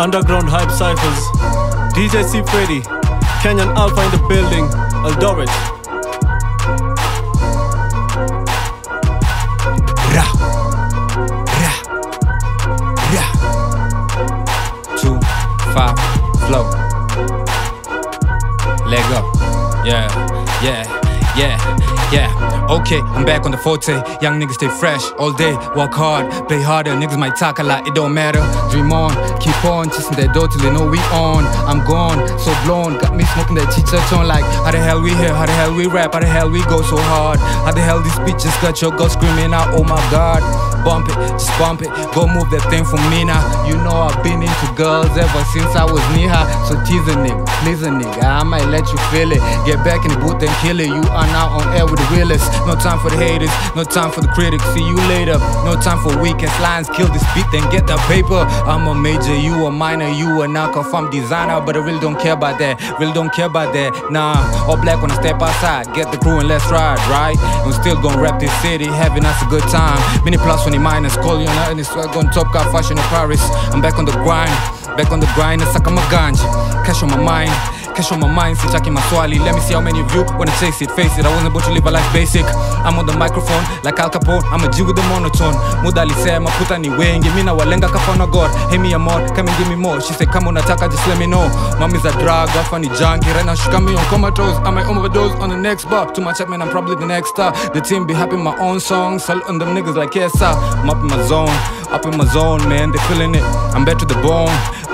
Underground hype cyphers. DJ C Freddy, Kenyan Alpha in the building. Eldoret. Ra, ra, ra. 2, 5, flow. Let go. Yeah, yeah, yeah, yeah. Okay, I'm back on the forte. Young niggas stay fresh all day. Work hard, play harder. Niggas might talk a lot, it don't matter. Dream on, keep on, chasing that door till they know we on. I'm gone, so blown. Got me smoking that chicha tone like, how the hell we here? How the hell we rap? How the hell we go so hard? How the hell these bitches got your girl screaming out, oh my god. Bump it, just bump it. Go move that thing for me now. You know I've been into girls ever since I was near her. So tease a nigga, please a nigga, I might let you feel it. Get back in the booth and kill it. You are now on air with the realest. No time for the haters, no time for the critics. See you later. No time for weekend lines. Kill this beat, then get the paper. I'm a major, you a minor, you a knockoff. I'm designer, but I really don't care about that. Really don't care about that. Nah, all black when I step outside. Get the crew and let's ride, right? I'm still gonna rap this city, having us a good time. Many plus 20 minus, call you on this swag on top car fashion in Paris. I'm back on the grind, nasaka maganja. Cash on my mind, cash on my mind, sitaki maswali. Let me see how many of you wanna chase it, face it. I wasn't about to live a life basic. I'm on the microphone like Al Capone, I'm a G with the monotone. Muda alisema puta ni wengi, mina walenga kafana God. Hey me amor, come and give me more. She said come on ataka, just let me know. Mommy's a drug, afa ni junkie. Right now she got me on comatose, I might overdose on the next bar. Too much up man, I'm probably the next star. The team be happy my own songs, salute on them niggas like yes sir. I'm up in my zone, man, they feeling it. I'm back to the bone,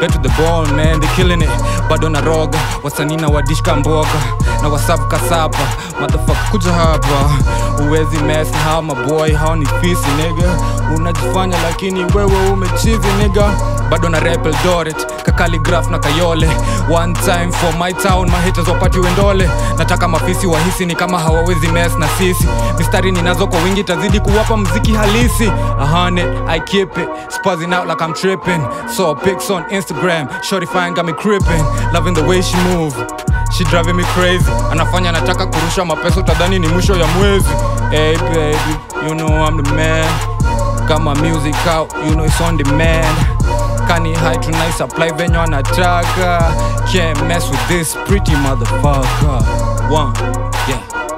man, they killing it. Bado na roga, wasanii na wadishka mboga na wasafu kasapa, motherfucker kuja hapa. Uwezi mess na hao maboy, hao ni fisi nigga. Unajifanya lakini wewe umechizi nigga. Bado na rap Eldoret, kakaligraph na Kayole. One time for my town, my haters wapati wendole. Nataka mafisi wahisi ni kama hawawezi mess na sisi. Mistari ninazo kwa wingi tazidi kuwapa mziki halisi. 100, I keep it, spazzing out like I'm tripping. Saw pics on Instagram, shorty fine got me crippin'. Loving the way she move, she driving me crazy. Anafanya nataka kurusha mapeso utadhani ni mwisho ya mwezi. Hey baby, you know I'm the man. Got my music out, you know it's on demand. Kani high tonight, supply venue anataka. Can't mess with this pretty motherfucker. One, yeah.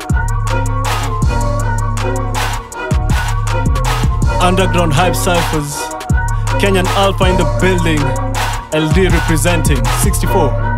Underground hype cyphers. Kenyan Alpha in the building. LD representing 64.